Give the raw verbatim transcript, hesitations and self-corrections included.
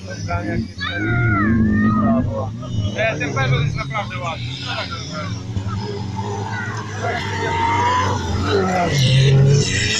Nie, ten Peugeot jest naprawdę ładny. No tak,